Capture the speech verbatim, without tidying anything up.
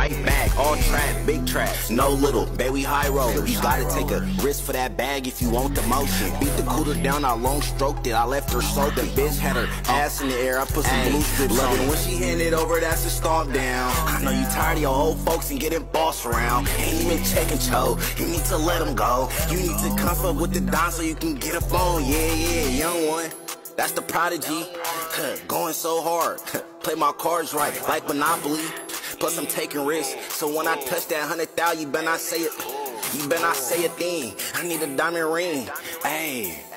right back. All trap, big traps, no little, baby high rollers. You gotta take a risk for that bag if you want the motion. Beat the cooler down, I long stroked it, I left her soaked. The bitch had her ass in the air, I put some blue strips on it. When she handed over, that's a stomp down. I know you tired of your old folks and getting bossed around. Ain't even checking Cho, you need to let them go. You need to come up with the Don so you can get a phone. Yeah, yeah, young one, that's the prodigy. Huh, going so hard, play my cards right, like Monopoly. Plus I'm taking risks, so when I touch that hundred thousand, you better not say it. You better not say a thing. I need a diamond ring. Ayy.